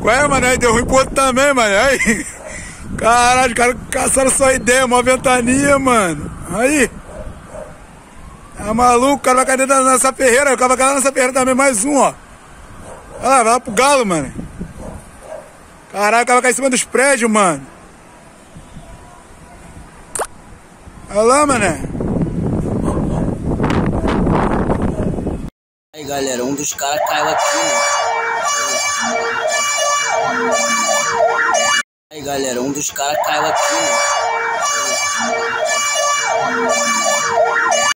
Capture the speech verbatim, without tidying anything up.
Ué, mano, aí deu ruim pro outro também, mano. Aí. Caralho, os caras caçaram sua ideia, uma ventania, mano. Aí. É maluco, o cara vai cair dentro nessa ferreira. O cara vai cair nessa ferreira também, mais um, ó. Olha lá, vai lá pro galo, mano. Caralho, o cara vai cair em cima dos prédios, mano. Olha lá, mané. Aí, galera, um dos caras caiu aqui, né? Aí, galera, um dos caras caiu aqui, né?